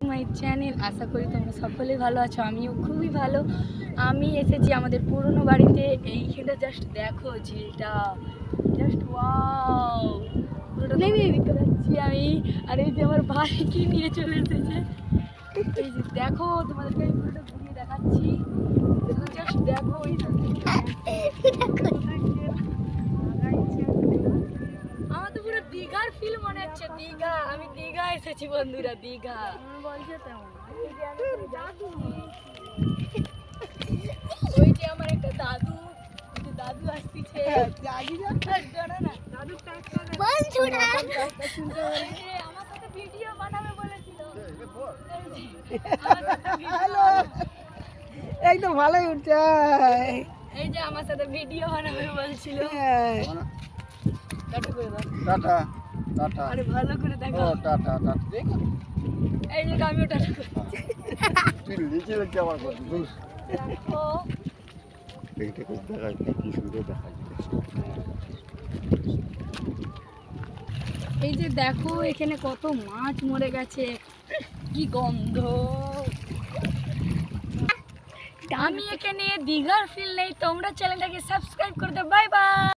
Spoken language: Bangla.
My channel. আশা করি তোমরা সকলেই ভালো আছো, আমিও খুবই ভালো। আমি এসেছি আমাদের পুরনো বাড়িতে। এইখানটা জাস্ট দেখো ঝিলটা, জাস্ট ওয়াও, পুরোটা দেখতে পাচ্ছি আমি। আর এই যে আমার ভাই কি নিয়ে চলে এসেছে, এই যে দেখো, তোমাদেরকে আমি পুরোটা ঘুরিয়ে দেখাচ্ছি। জাস্ট দেখো আমার তো পুরো দীঘার ফিল মনে হচ্ছে। দীঘা, আমি দীঘা এসেছি বন্ধুরা, দীঘা বলছে তেমন। ওই যে আমার একটা দাদু, দাদু আসছে, আমার সাথে ভিডিও বানাবে বলেছিল। একদম ভালোই উঠছে। এই যে আমার সাথে ভিডিও বানাবে বলছিল। Tata tata. আরে ভালো করে দেখো। ও টাটা টাটা। দেখো এই যে আমিও টাটা করছি। তুই নিচে লাগছে আমার কথা। বুঝ দেখো এইটা খুব দেখা কি সুন্দর দেখা যাচ্ছে। এই যে দেখো এখানে কত মাছ মরে গেছে, কি গন্ধ। আমি এখানে দীঘার ফিল নেই। তোমরা চ্যানেলটাকে সাবস্ক্রাইব করে দাও। Bye by.